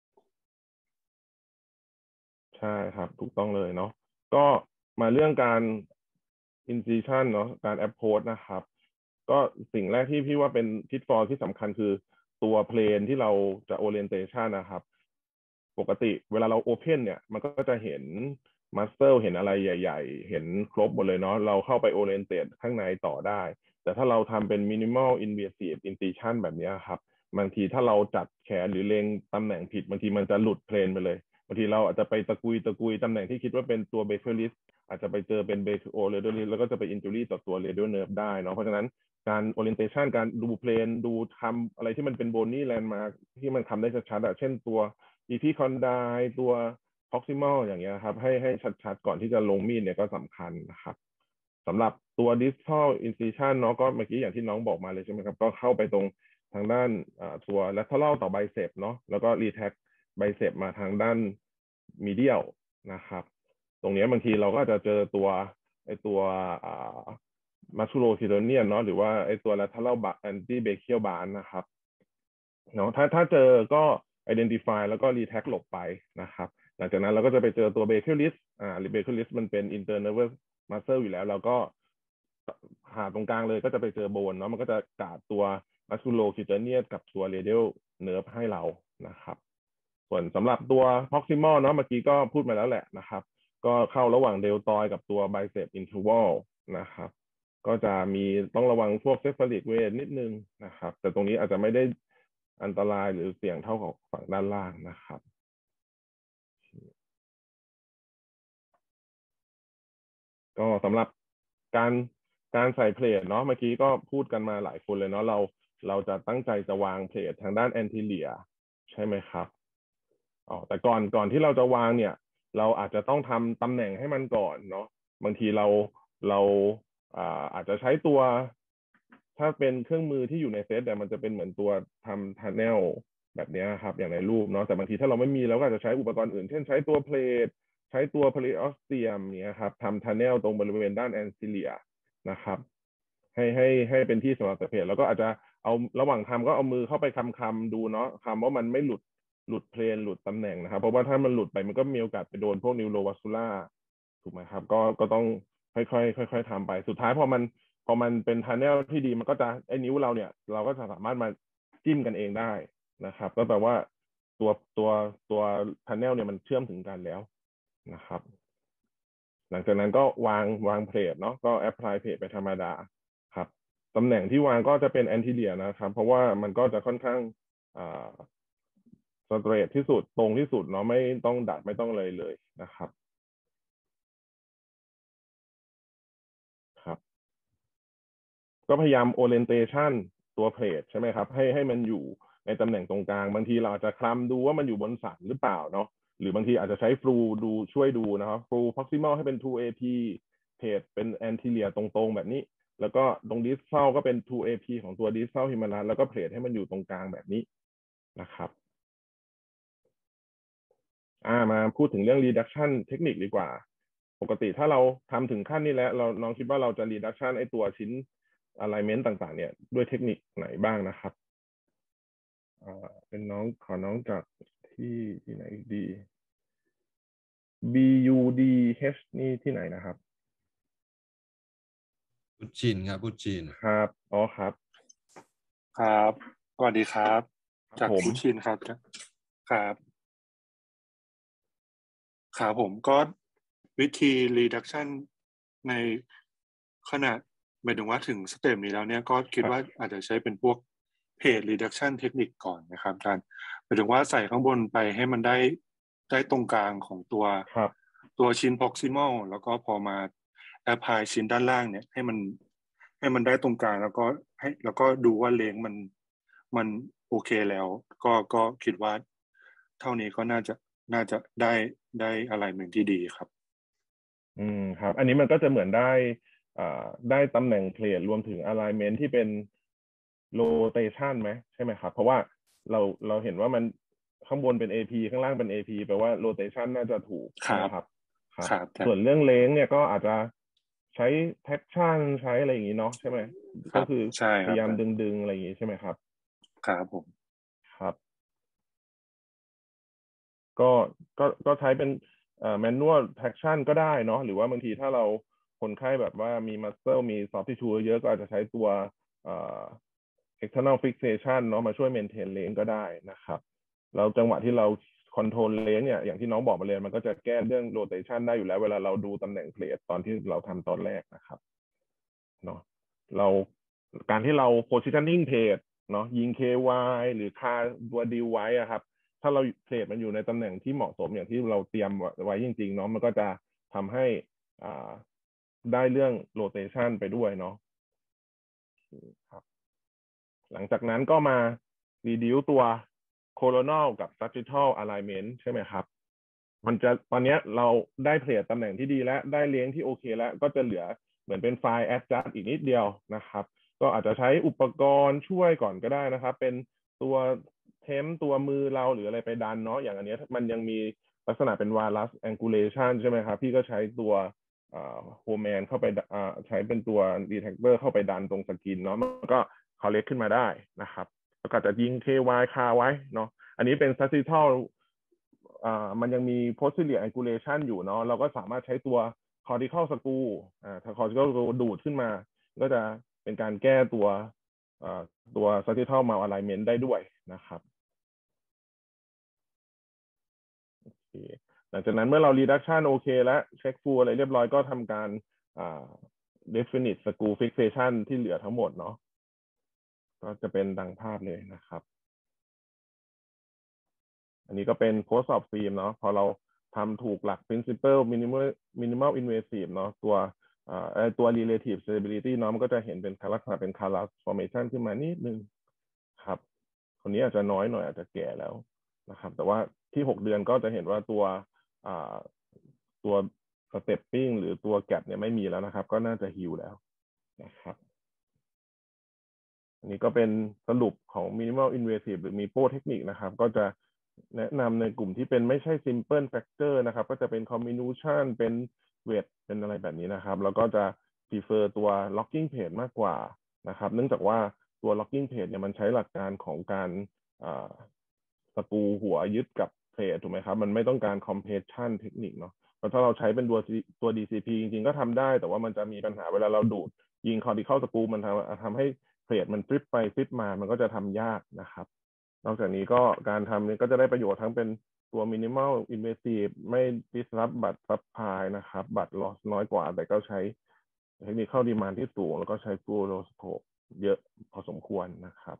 ใช่ครับถูกต้องเลยเนาะก็มาเรื่องการ incision เนาะการ approach นะครับก็สิ่งแรกที่พี่ว่าเป็นpitfallที่สำคัญคือตัวเพลนที่เราจะ orientation นะครับปกติเวลาเรา open เนี่ยมันก็จะเห็น muscle เห็นอะไรใหญ่ๆเห็นครบหมดเลยเนาะเราเข้าไป orientate ข้างในต่อได้แต่ถ้าเราทำเป็น minimal invasive incision แบบนี้ครับบางทีถ้าเราจัดแขนหรือเล็งตำแหน่งผิดบางทีมันจะหลุดเพลนไปเลยบางทีเราอาจจะไปตะกุยตำแหน่งที่คิดว่าเป็นตัว Bakelis อาจจะไปเจอเป็น Bakeo Radialis แล้วก็จะไป injury ต่อตัว radial nerve ได้เนาะเพราะฉะนั้นการ orientation การดูเพลนดูทำอะไรที่มันเป็น bony landmark ที่มันทำได้ชัดๆเช่นตัว epicondyle ตัว proximal อย่างเงี้ยครับให้ชัดๆก่อนที่จะลงมีดเนี่ยก็สำคัญนะครับสำหรับตัว distal incision เนาะก็เมื่อกี้อย่างที่น้องบอกมาเลยใช่ไหมครับก็เข้าไปตรงทางด้านตัว lateral ต่อ bicep เนาะแล้วก็ retract bicep มาทางด้าน medial นะครับตรงนี้บางทีเราก็จะเจอตัวmusculoskeletal เนาะหรือว่าตัว lateral antebrachial band นะครับเนาะถ้าเจอก็ identify แล้วก็ retract หลบไปนะครับหลังจากนั้นเราก็จะไปเจอตัว Bakelis Bakelis มันเป็น internal nervous muscle อยู่แล้วเราก็หาตรงกลางเลยก็จะไปเจอโบนเนาะมันก็จะกาดตัว musculoskeletal กับตัว radial nerve ให้เรานะครับส่วนสำหรับตัว proximal เนาะเมื่อกี้ก็พูดมาแล้วแหละนะครับก็เข้าระหว่าง deltoid กับตัว bicep interval นะครับก็จะมีต้องระวังพวก cephalic weight นิดนึงนะครับแต่ตรงนี้อาจจะไม่ได้อันตรายหรือเสี่ยงเท่าของฝั่งด้านล่างนะครับก็สำหรับการใส่เพลทเนาะเมื่อกี้ก็พูดกันมาหลายคนเลยเนาะเราจะตั้งใจจะวางเพลททางด้าน anterior ใช่ไหมครับแต่ก่อนที่เราจะวางเนี่ยเราอาจจะต้องทำตำแหน่งให้มันก่อนเนาะบางทีเราอาจจะใช้ตัวถ้าเป็นเครื่องมือที่อยู่ในเซตแต่มันจะเป็นเหมือนตัวทำทันเนลแบบนี้ครับอย่างในรูปเนาะแต่บางทีถ้าเราไม่มีเราก็อาจจะใช้อุปกรณ์อื่นเช่นใช้ตัวเพลทใช้ตัวเพลทออสเตียมเนี่ยครับทำทันเนลตรงบริเวณด้านแอนซิเลียนะครับให้เป็นที่สำหรับเพลทแล้วก็อาจจะเอาระหว่างทำก็เอามือเข้าไปคำดูเนาะคำว่ามันไม่หลุดเพลนหลุดตำแหน่งนะครับเพราะว่าถ้ามันหลุดไปมันก็มีโอกาสไปโดนพวกนิวโรวัสคูล่าถูกไหมครับก็ต้องค่อยๆทำไปสุดท้ายพอมันเป็นทันเนลที่ดีมันก็จะไอ้นิ้วเราเนี่ยเราก็จะสามารถมาจิ้มกันเองได้นะครับก็แปลว่าตัวทันเนลเนี่ยมันเชื่อมถึงกันแล้วนะครับหลังจากนั้นก็วางเพลทเนาะก็แอพพลายเพลทไปธรรมดาครับตำแหน่งที่วางก็จะเป็นแอนติเลียนะครับเพราะว่ามันก็จะค่อนข้างสเตรทที่สุดตรงที่สุดเนาะไม่ต้องดัดไม่ต้องเลยนะครับครับก็พยายาม orientation ตัวเพลทใช่ไหมครับให้มันอยู่ในตำแหน่งตรงกลางบางทีเราอาจจะคลำดูว่ามันอยู่บนสันหรือเปล่าเนาะหรือบางทีอาจจะใช้ฟลูดูช่วยดูนะครับฟลู proximal ให้เป็น 2AP เพจเป็น anterior ตรงๆแบบนี้แล้วก็ตรง distal ก็เป็น 2AP ของตัว distal humerus แล้วก็เพจให้มันอยู่ตรงกลางแบบนี้นะครับมาพูดถึงเรื่อง reduction เทคนิคดีกว่าปกติถ้าเราทำถึงขั้นนี้แล้วน้องคิดว่าเราจะ reduction ไอตัวชิ้น alignment ต่างๆเนี่ยด้วยเทคนิคไหนบ้างนะครับเป็นขอน้องจากที่ไหนดี BUDH นี่ที่ไหนนะครับ
พุชชินครับพุชชิน
ครับครับ
ครับสวัสดีครับจากพุชชินครับครับผมก็วิธี reduction ในขนาดหมายถึงว่าถึงสเต็ปนี้แล้วเนี่ยก็คิดว่าอาจจะใช้เป็นพวกเพจ reduction เทคนิคก่อนนะครับอาจารย์หมายถึงว่าใส่ข้างบนไปให้มันได้ตรงกลางของตัวชิ้น proximal แล้วก็พอมา apply ชิ้นด้านล่างเนี่ยให้มันได้ตรงกลางแล้วก็ดูว่าเลงมันโอเคแล้วก็คิดว่าเท่านี้ก็น่าจะได้อะไรหนึ่งที่ดีครับ
ครับอันนี้มันก็จะเหมือนได้ตำแหน่งเพลทรวมถึง alignment ที่เป็น rotation ไหมใช่ไหมครับเพราะว่าเราเห็นว่ามันข้างบนเป็น AP ข้างล่างเป็น AP แปลว่า rotation น่าจะถูกนะครับส่วนเรื่องเลงเนี่ยก็อาจจะใช้ traction ใช้อะไรอย่างนี้เนาะใช่ไหมก็คือพยายามดึงอะไรอย่างนี้ใช่ไหมครับ
ครับผม
ครับก็ใช้เป็นmanual traction ก็ได้เนาะหรือว่าบางทีถ้าเราคนไข้แบบว่ามี muscle มี soft tissue เยอะก็อาจจะใช้ตัวexternal fixation เนาะมาช่วย maintain length ก็ได้นะครับแล้วจังหวะที่เรา control length เนี่ยอย่างที่น้องบอกมาเลยมันก็จะแก้เรื่อง rotation ได้อยู่แล้วเวลาเราดูตำแหน่งเพลทตอนที่เราทำตอนแรกนะครับเนาะการที่เรา positioning เพลทเนาะยิง KY หรือคาตัวดิวไว้อะครับถ้าเราเพลทมันอยู่ในตำแหน่งที่เหมาะสมอย่างที่เราเตรียมไว้จริงๆเนาะมันก็จะทำให้ได้เรื่อง rotation ไปด้วยเนาะครับหลังจากนั้นก็มา reduce ตัว coronal กับ sagittal alignment ใช่ไหมครับมันจะตอนนี้เราได้เพลทตำแหน่งที่ดีแล้วได้เลี้ยงที่โอเคแล้วก็จะเหลือเหมือนเป็นไฟล์ adjust อีกนิดเดียวนะครับก็อาจจะใช้อุปกรณ์ช่วยก่อนก็ได้นะครับเป็นตัวเทมตัวมือเราหรืออะไรไปดันเนาะอย่างอันนี้มันยังมีลักษณะเป็น varus angulation ใช่ไหมครับพี่ก็ใช้ตัวโฮแมนเข้าไปใช้เป็นตัว detector เข้าไปดันตรงสกินเนาะมันก็คอลเลกขึ้นมาได้นะครับแล้วก็จะยิง KY คาไว้เนาะอันนี้เป็น sagittal มันยังมี posterior angulation อยู่เนาะเราก็สามารถใช้ตัว cortical screw ถ้า cortical screw ดูดขึ้นมาก็จะเป็นการแก้ตัวsagittal malalignment ได้ด้วยนะครับหลังจากนั้นเมื่อเรา reduction โอเคแล้วเช็ค full อะไรเรียบร้อยก็ทำการdefinite screw fixation ที่เหลือทั้งหมดเนาะก็จะเป็นดังภาพเลยนะครับอันนี้ก็เป็นโค้ดสอบฟิล์มเนาะพอเราทำถูกหลัก principle minimal invasive เนาะตัว relative stability เนาะมันก็จะเห็นเป็นลักษณะเป็น callus formation ขึ้นมานิดนึงครับคนนี้อาจจะน้อยหน่อยอาจจะแก่แล้วนะครับแต่ว่าที่6 เดือนก็จะเห็นว่าตัวstepping หรือตัว gap เนี่ยไม่มีแล้วนะครับก็น่าจะฮิวแล้วนะครับอันนี้ก็เป็นสรุปของ minimal invasive หรือ MIPO เทคนิคนะครับก็จะแนะนำในกลุ่มที่เป็นไม่ใช่ simple fracture นะครับก็จะเป็น comminution เป็น weight เป็นอะไรแบบนี้นะครับแล้วก็จะ prefer ตัว locking page มากกว่านะครับเนื่องจากว่าตัว locking page เนี่ยมันใช้หลักการของการสกรูหัวยึดกับเพลทถูกไหมครับมันไม่ต้องการ compression เทคนิคเนาะเพราะถ้าเราใช้เป็นตัว DCP จริงๆก็ทำได้แต่ว่ามันจะมีปัญหาเวลาเราดูดยิง cortical screw มันทำให้เพลทมันฟลิปไปฟลิปมามันก็จะทำยากนะครับนอกจากนี้ก็การทำนี้ก็จะได้ประโยชน์ทั้งเป็นตัว minimal invasive ไม่ disrupt บัตร supply นะครับบัตร loss น้อยกว่าแต่ก็ใช้เทคนิคเข้าดีมานด์ที่สูงแล้วก็ใช้ fluoroscope เยอะพอสมควรนะครับ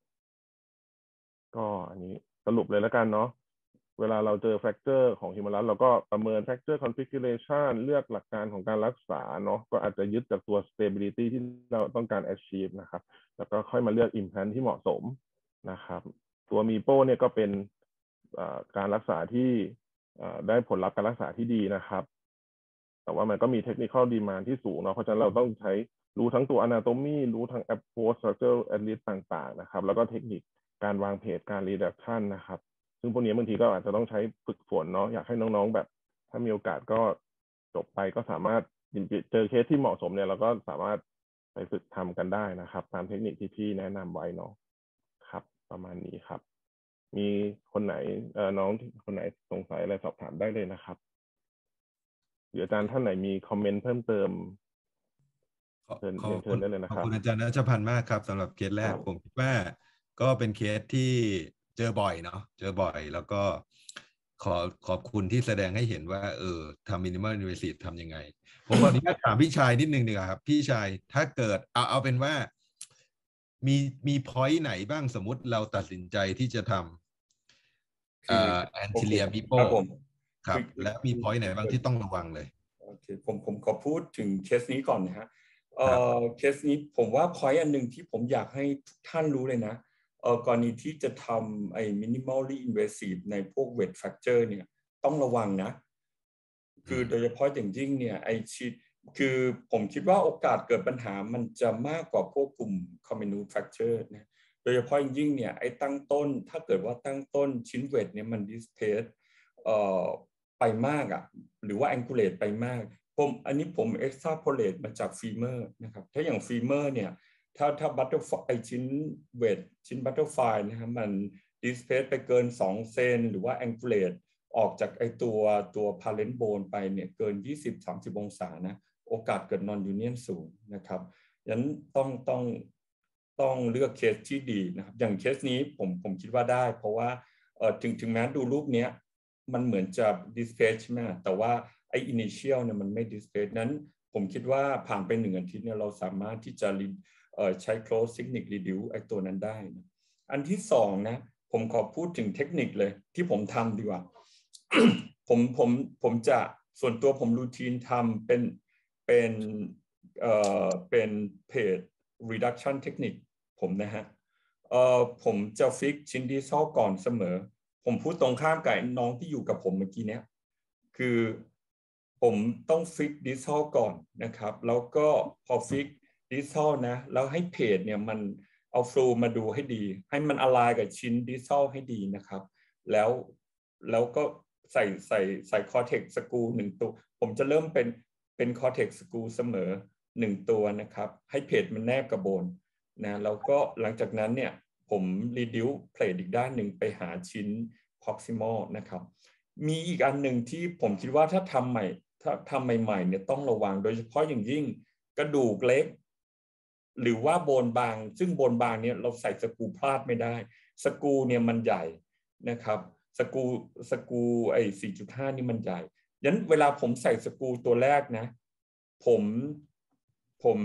ก็อันนี้สรุปเลยแล้วกันเนาะเวลาเราเจอ fracture ของฮิมาลัสเราก็ประเมิน fracture configuration เลือกหลักการของการรักษาเนาะก็อาจจะยึดจากตัว stability ที่เราต้องการ achieve นะครับแล้วก็ค่อยมาเลือก implant ที่เหมาะสมนะครับตัวมีโป้เนี่ยก็เป็นการรักษาที่ได้ผลลัพธ์การรักษาที่ดีนะครับแต่ว่ามันก็มี technical demand ที่สูงเนาะเพราะฉะนั้นเราต้องใช้รู้ทั้งตัว anatomy รู้ทั้ง approach structure analysis ต่างๆนะครับแล้วก็เทคนิคการวางเพจการ reduction นะครับซึ่งพวกนี้บางทีก็อาจจะต้องใช้ฝึกฝนเนาะอยากให้น้องๆแบบถ้ามีโอกาสก็จบไปก็สามารถเจอเคสที่เหมาะสมเนี่ยเราก็สามารถไปฝึกทำกันได้นะครับตามเทคนิคที่พี่แนะนำไว้เนาะครับประมาณนี้ครับมีคนไหนน้องคนไหนสงสัยอะไรสอบถามได้เลยนะครับหรืออาจารย์ท่านไหนมีคอมเมนต์เพิ่มเติมเชิญได้เลยนะครับ
ขอบคุณอาจารย์ณัชพันธ์มากครับสำหรับเคสแรกผมคิดว่าก็เป็นเคสที่เจอบ่อยเนาะเจอบ่อยแล้วก็ขอบคุณที่แสดงให้เห็นว่าทำ minimal invasive ทำยังไงผมขออนุญาตถามพี่ชายนิดนึงดีกว่าครับพี่ชายถ้าเกิดเอาเป็นว่ามี point ไหนบ้างสมมุติเราตัดสินใจที่จะทำanterior MIPO ครับแล้วมี point ไหนบ้างที่ต้องระวังเลย
โอเคผมขอพูดถึงเคสนี้ก่อนนะฮะเคสนี้ผมว่า point อันหนึ่งที่ผมอยากให้ทุกท่านรู้เลยนะกรณีที่จะทำไอ้ minimally invasive ในพวก weight fracture เนี่ยต้องระวังนะคือโดยเฉพาะอย่างยิ่งเนี่ยไอ้คือผมคิดว่าโอกาสเกิดปัญหามันจะมากกว่าพวกกลุ่ม comminute fracture นะโดยเฉพาะอย่างยิ่งเนี่ยไอ้ตั้งต้นถ้าเกิดว่าตั้งต้นชิ้นเวทเนี่ยมัน displace ไปมากอ่ะหรือว่า angulate ไปมากอันนี้ผม extrapolate มาจาก femur นะครับถ้าอย่าง femur เนี่ยถ้า butterfly ชิ้นเวทชิ้น butterfly นะครับมัน displace ไปเกิน2 เซนหรือว่า angulate ออกจากไอตัว parent bone ไปเนี่ยเกิน 20-30 องศานะโอกาสเกิด non union สูงนะครับฉะนั้นต้องเลือกเคสที่ดีนะครับอย่างเคสนี้ผมคิดว่าได้เพราะว่าถึงแม้ดูรูปเนี้ยมันเหมือนจะ displace ใช่ไหมแต่ว่าไอ้ initial เนี่ยมันไม่ displace นั้นผมคิดว่าผ่านไป1 อาทิตย์เนี่ยเราสามารถที่จะใช้ close signet reduce ไอ้ตัวนั้นได้นะอันที่2นะผมขอพูดถึงเทคนิคเลยที่ผมทำดีกว่า ผมจะส่วนตัวผมรูทีนทำเป็นเพจ reduction technique ผมนะฮะผมจะฟิกชิ้นดีซอลก่อนเสมอผมพูดตรงข้ามกับน้องที่อยู่กับผมเมื่อกี้เนี้ยคือผมต้องฟิกดีซอลก่อนนะครับแล้วก็พอฟิกดีซอลนะแล้วให้เพจเนี่ยมันเอาโฟลว์มาดูให้ดีให้มันอไลน์กับชิ้นดีซอลให้ดีนะครับแล้วก็ใส่คอเทกสกรู1 ตัวผมจะเริ่มเป็นคอเทกสกรูเสมอ1 ตัวนะครับให้เพจมันแนบกับโบนนะแล้วก็หลังจากนั้นเนี่ยผมรีดิวเพลทอีกด้านหนึ่งไปหาชิ้น proximal นะครับมีอีกอันหนึ่งที่ผมคิดว่าถ้าทำใหม่เนี่ยต้องระวังโดยเฉพาะอย่างยิ่งกระดูกเล็กหรือว่าโบนบางซึ่งโบนบางเนี่ยเราใส่สกรูพลาดไม่ได้สกรูเนี่ยมันใหญ่นะครับสกรูไอ้ 4.5 นี่มันใหญ่ยันเวลาผมใส่สกรูตัวแรกนะผม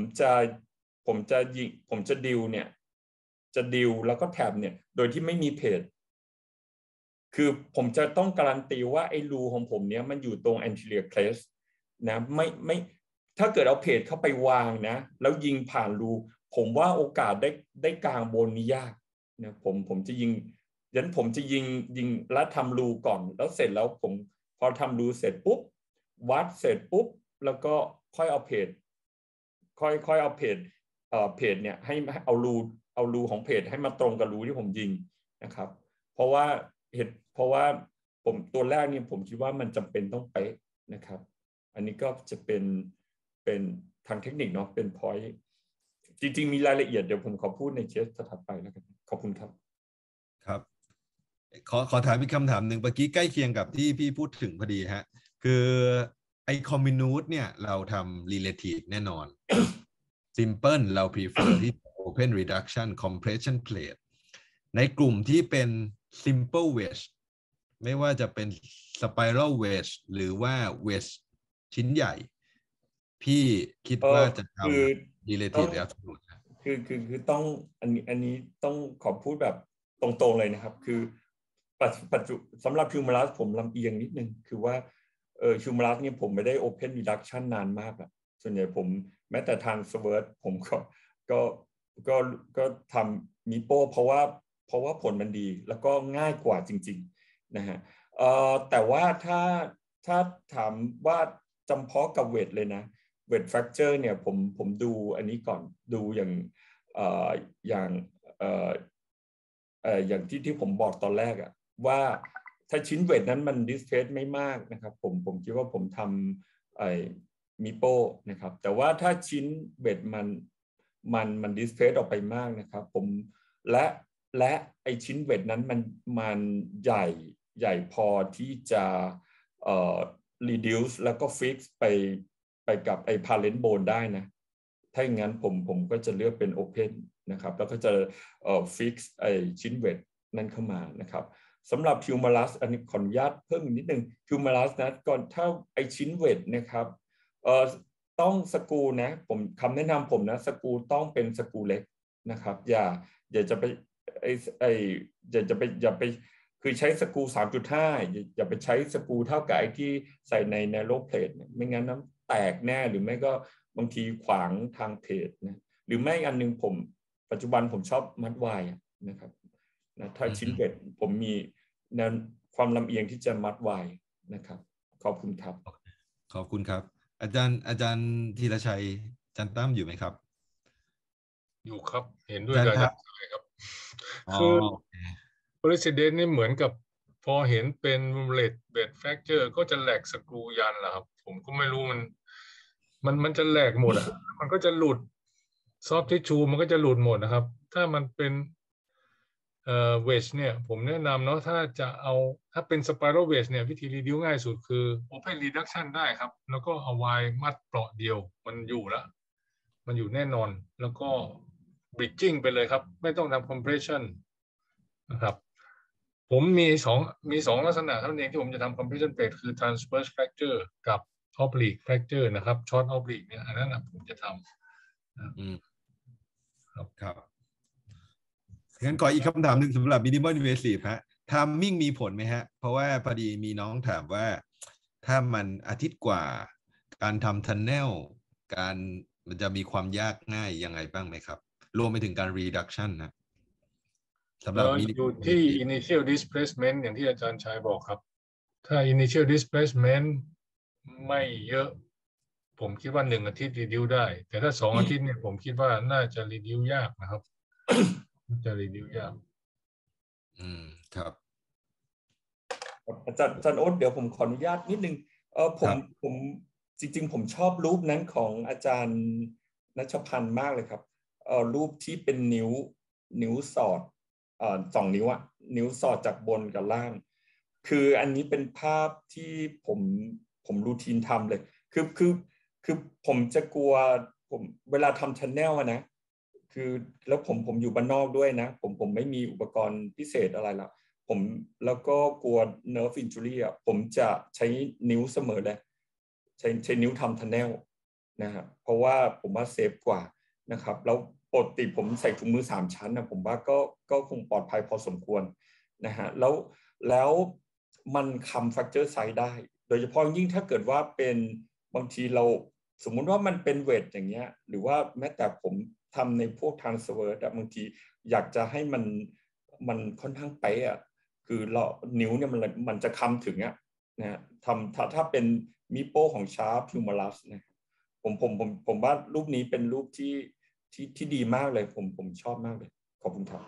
จะดิวเนี่ยจะดิวแล้วก็แถบเนี่ยโดยที่ไม่มีเพจคือผมจะต้องการันตีว่าไอ้รูของผมเนี้ยมันอยู่ตรง anterior crest นะไม่ถ้าเกิดเอาเพจเข้าไปวางนะแล้วยิงผ่านรูผมว่าโอกาสได้กลางบนนี้ยากนะผมจะยิงยันผมจะยิงแล้วทำรูก่อนแล้วเสร็จแล้วผมพอทำรูเสร็จปุ๊บวัดเสร็จปุ๊บแล้วก็ค่อยเอาเพจค่อยเอาเพจเนี่ยให้เอารูของเพจให้มาตรงกับรูที่ผมยิงนะครับเพราะว่าผมตัวแรกเนี่ยผมคิดว่ามันจำเป็นต้องเป๊ะนะครับอันนี้ก็จะเป็นทางเทคนิคเนาะเป็น point จริงๆมีรายละเอียดเดี๋ยวผมขอพูดในเคสถัดไปแล้วกันขอบคุณครับ
ครับขอถามอีกคำถามหนึ่งเมื่อกี้ใกล้เคียงกับที่พี่พูดถึงพอดีฮะคือไอ้คอมมินูตเนี่ยเราทำ relative แน่นอน simple เรา prefer ที่ open reduction compression plate ในกลุ่มที่เป็น simple wedge ไม่ว่าจะเป็น spiral wedge หรือว่า wedge ชิ้นใหญ่พี่คิดว่าจะทำ relative หรือ absolute
คือต้องอันนี้ต้องขอพูดแบบตรงๆเลยนะครับคือปัจจุสำหรับ Humerus ผมลำเอียงนิดนึงคือว่าHumerus เนี่ยผมไม่ได้ open reduction นานมากอะส่วนใหญ่ผมแม้แต่ทาง Svert ผมก็ทำมีโป้เพราะว่าผลมันดีแล้วก็ง่ายกว่าจริงๆนะฮะแต่ว่าถ้าถามว่าจำเพาะกับเวทเลยนะเวทแฟกเจอร์เนี่ยผมดูอันนี้ก่อนดูอย่างที่ผมบอกตอนแรกอะว่าถ้าชิ้นเวทนั้นมันดิสเพสไม่มากนะครับผมคิดว่าผมทำมีโป้นะครับแต่ว่าถ้าชิ้นเวทมันดิสเพสออกไปมากนะครับผมและไอชิ้นเวทนั้นมันใหญ่พอที่จะreduce แล้วก็ fix ไปกับไอ้ parent bone ได้นะถ้าอย่างนั้นผมก็จะเลือกเป็น open นะครับแล้วก็จะfix ไอ้ชิ้นเวทนั่นเข้ามานะครับสำหรับ Humerus อันนี้ขออนุญาตเพิ่มนิดนึง Humerus นะก่อนถ้าไอ้ชิ้นเวทนะครับต้องสกรูนะคำแนะนำผมนะสกรูต้องเป็นสกรูเล็กนะครับอย่าจะไปอย่าไปคือใช้สกรู 3.5 อย่าไปใช้สกรูเท่ากับไอ้ที่ใส่ใน narrow plate ไม่งั้นน้ำแตกแน่หรือไม่ก็บางทีขวางทางเพจนะหรือไม่อันนึงปัจจุบันผมชอบมัดวายนะครับนะถ้าชิ้นเวทผมมีความลำเอียงที่จะมัดวายนะครับขอบคุณครับ
ขอบคุณครับอาจารย์ธีรชัยจันตั้มอยู่ไหมครับ
อยู่ครับเห็นด้วยกับอาจารย์ครับคือ President นี่เหมือนกับพอเห็นเป็นเบดแฟกเจอร์ก็จะแหลกสกรูยันแหละครับผมก็ไม่รู้มันจะแหลกหมดอ่ะมันก็จะหลุดซอฟต์ทิชชูมันก็จะหลุดหมดนะครับถ้ามันเป็น
wedge เนี่ยผมแนะนำเนาะถ้าเป็น spiral wedge เนี่ยวิธี reduce ง่ายสุดคือ open reduction ได้ครับแล้วก็เอาไวมัดเปราะเดียวมันอยู่แน่นอนแล้วก็ bridging ไปเลยครับไม่ต้องทำ compression นะครับผมมีสองลักษณะเท่านั้นเองที่ผมจะทำ compression plate คือ transverse fracture กับ oblique fracture นะครับ short oblique เนี่ยอันนั้นผมจะทำ
ครับงั้นขออีกคำถามหนึ่งสำหรับ minimal invasive ฮะ timing มีผลไหมฮะเพราะว่าพอดีมีน้องถามว่าถ้ามันอาทิตย์กว่าการทำ tunnel มันจะมีความยากง่ายยังไงบ้างไหมครับรวมไปถึงการ reduction นะสำหรับ
อยู่ที่ initial displacement อย่างที่อาจารย์ชัยบอกครับถ้า initial displacement ไม่เยอะผมคิดว่า1 อาทิตย์ reduce ได้แต่ถ้า2 อาทิตย์เนี่ยผมคิดว่าน่าจะ reduce ยากนะครับจะ reduce ยาก
ครับ
อาจารย์โอ๊ตเดี๋ยวผมขออนุญาตนิดนึงผมจริงๆผมชอบรูปนั้นของอาจารย์ณัชพันธ์มากเลยครับรูปที่เป็นนิ้วสอด2 นิ้วนิ้วสอดจากบนกับล่างคืออันนี้เป็นภาพที่ผมรูทีนทำเลยคือผมจะกลัวผมเวลาทำ channel นะคือแล้วผมอยู่บ้านนอกด้วยนะผมไม่มีอุปกรณ์พิเศษอะไรละแล้วก็กลัว nerve injury ผมจะใช้นิ้วเสมอเลยใช้นิ้วทำ channel นะครับเพราะว่าผมว่าเซฟกว่านะครับแล้วปกติผมใส่ถุงมือ3 ชั้นนะผมว่าก็คงปลอดภัยพอสมควรนะฮะแล้วมันคำ fracture size ได้โดยเฉพาะยิ่งถ้าเกิดว่าเป็นบางทีเราสมมุติว่ามันเป็นเวทอย่างเงี้ยหรือว่าแม้แต่ผมทำในพวก transverse บางทีอยากจะให้มันค่อนข้างเป๊ะคือเรานิ้วเนี่ยมันจะคำถึงนะถ้าเป็นมิโป้ของ Sharp Humerus นะผมว่ารูปนี้เป็นรูปที่ดีมากเลยผมชอบมากเลยขอบคุณครับ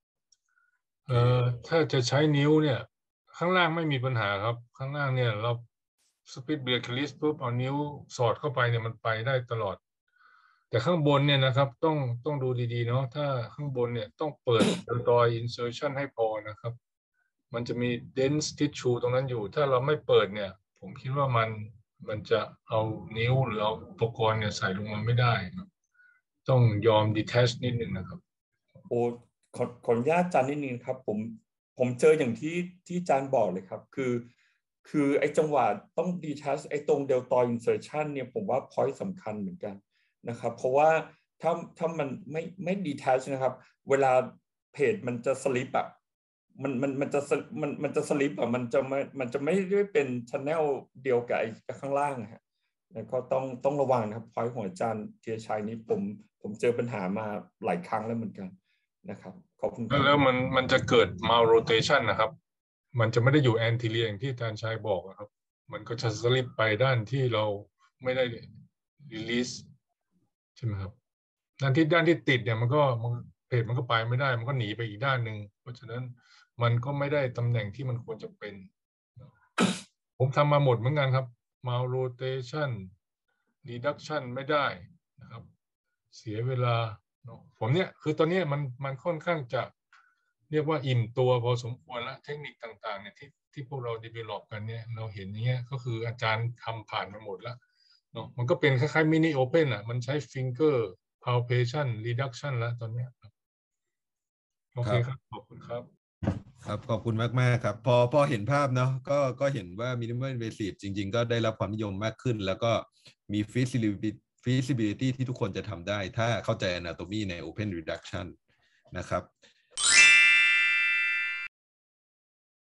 ถ้าจะใช้นิ้วเนี่ยข้างล่างไม่มีปัญหาครับข้างล่างเนี่ยเราสปิดเบรคลิสปุ๊บเอานิ้วสอดเข้าไปเนี่ยมันไปได้ตลอดแต่ข้างบนเนี่ยนะครับต้องดูดีๆเนาะถ้าข้างบนเนี่ยต้องเปิดดอย insertion ให้พอนะครับมันจะมี dense tissue ตรงนั้นอยู่ถ้าเราไม่เปิดเนี่ยผมคิดว่ามันจะเอานิ้วหรือเอาอุปกรณ์เนี่ยใส่ลงมาไม่ได้ครับต้องยอม detach นิดนึงนะครับ
โอ้ขออนุญาตอาจารย์นิดนึงครับผมเจออย่างที่อาจารย์บอกเลยครับคือไอ้จังหวะต้อง detach ไอ้ตรง deltoid insertion เนี่ยผมว่า point สำคัญเหมือนกันนะครับเพราะว่าถ้ามันไม่ detach นะครับเวลาเพจมันจะ slip มันจะสลิปมันจะไม่ได้เป็น channel เดียวกับไอ้ข้างล่างฮะแล้วก็ต้องระวังนะครับพอยของอาจารย์เทียชัยนี้ผมเจอปัญหามาหลายครั้งแล้วเหมือนกันนะครับขอบคุณครับ
แล้วมันจะเกิด malrotation นะครับมันจะไม่ได้อยู่ anterior อย่างที่อาจารย์ชัยบอกครับมันก็จะสลิปไปด้านที่เราไม่ได้ release ใช่ไหมครับด้านที่ติดเนี่ยเพจมันก็ไปไม่ได้มันก็หนีไปอีกด้านหนึ่งเพราะฉะนั้นมันก็ไม่ได้ตำแหน่งที่มันควรจะเป็นผมทำมาหมดเหมือนกันครับ malrotation reduction ไม่ได้นะครับเสียเวลาผมเนี่ยคือตอนนี้มันค่อนข้างจะเรียกว่าอิ่มตัวพอสมควรแล้วเทคนิคต่างๆเนี่ยที่พวกเรา develop กันเนี่ยเราเห็นอย่างเงี้ยก็คืออาจารย์ทำผ่านมาหมดแล้วเนาะมันก็เป็นคล้ายๆ mini open มันใช้ finger palpation reduction แล้วตอนนี้โอเคครับขอบคุณครับ
ครับขอบคุณมากๆครับพอเห็นภาพเนาะก็เห็นว่า minimal invasive จริงๆก็ได้รับความนิยมมากขึ้นแล้วก็มี feasibility ที่ทุกคนจะทำได้ถ้าเข้าใจ anatomy ใน open reduction นะครับ